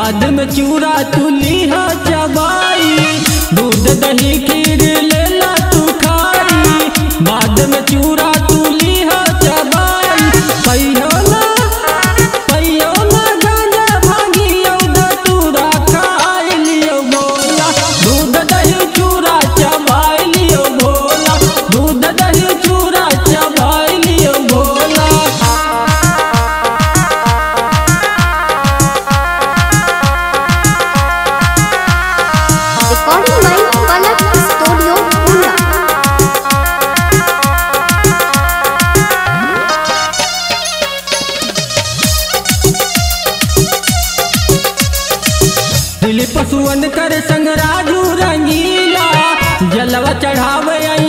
बाद में चूरा तुली हा चबाई, दूध दही खीर लेला तू खाई, बाद में चूरा तुली हा चबाई। पैयो ना गांजा भांगियो धतूरा खाई लियो भोला, दूध दही चूरा चबाई लियो भोला, दूध दही चूरा चबाई लियो भोला। पशुअन कर संग राजू रंगीला, जलवा चढ़ावे